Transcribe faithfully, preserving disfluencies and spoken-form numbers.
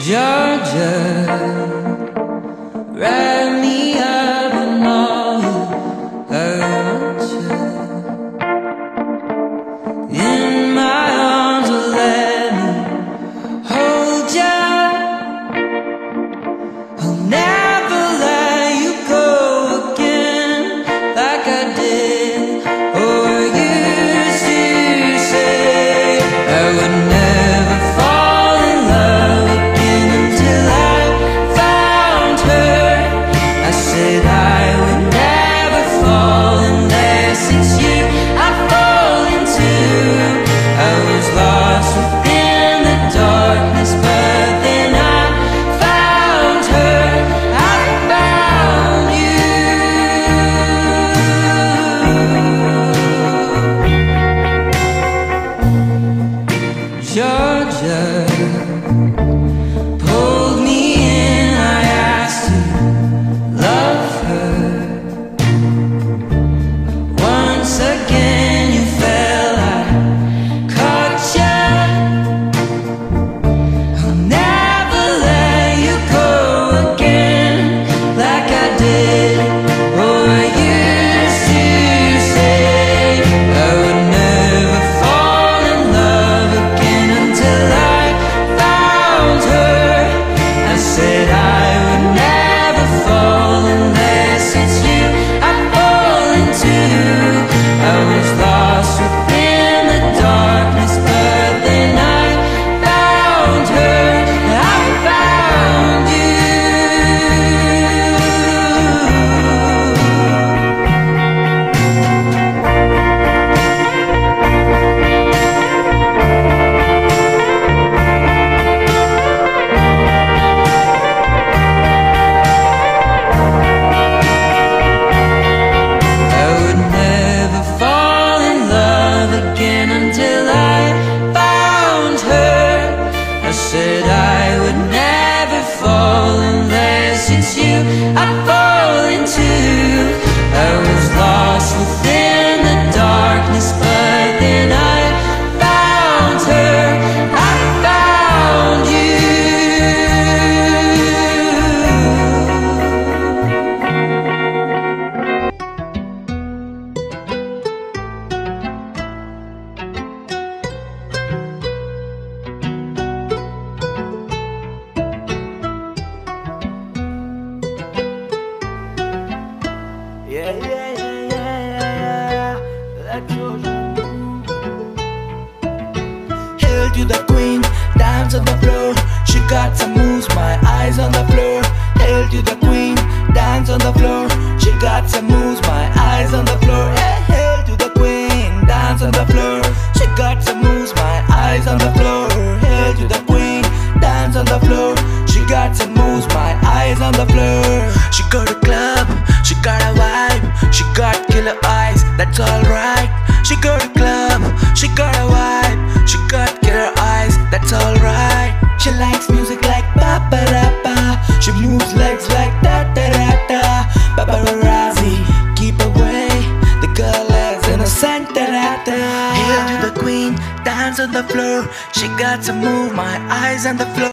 Georgia, wrap me up in all I want you. In my arms, oh, let me hold you. I'll never let you go again like I did or used to say. I would never fall in love again until I found her. I said I would never fall unless it's you I fall into. I was lost within the darkness, but then I found her. I found you. Georgia pulled me in, I asked to love her. Once again you fell, I caught ya. I'll never let you go again like I did or used to say. I would never fall in love again until I found her. I said I would never fall unless it's you I fall into. I was lost within the darkness, but then I found her. I found you. I would never fall in love again until I found her. I said I would never fall unless it's you I fall into. I was lost within the darkness, but then I found her. I found you. Yeah, yeah, yeah, yeah, yeah. Let Georgia move. Hail to the queen, dance on the floor. She got some moves, my eyes on the floor. Hail to the queen, dance on the floor. She got some moves, my eyes on the floor. Hey, hail to the queen, dance on the floor. She got some moves, my eyes on the floor. Hail to the queen, dance on the floor. She got some moves, my eyes on the floor. She got a club, she got a vibe, she got killer eyes, that's alright. She got a club, she got a vibe, she got killer eyes, that's alright. She likes music like ba ba da ba. She moves legs like da da da da. Paparazzi, keep away, the girl is innocent da da da. Hail to the queen, dance on the floor. She got to move, my eyes on the floor.